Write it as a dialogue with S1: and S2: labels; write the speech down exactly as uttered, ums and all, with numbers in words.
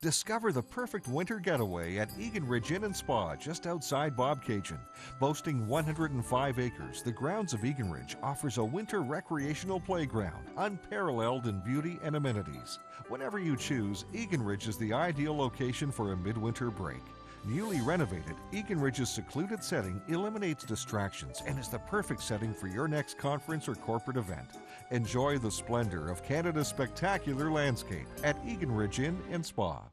S1: Discover the perfect winter getaway at Eganridge Inn and Spa just outside Bobcaygeon. Boasting one hundred five acres, the grounds of Eganridge offers a winter recreational playground, unparalleled in beauty and amenities. Whenever you choose, Eganridge is the ideal location for a midwinter break. Newly renovated, Eganridge's secluded setting eliminates distractions and is the perfect setting for your next conference or corporate event. Enjoy the splendor of Canada's spectacular landscape at Eganridge Inn and Spa.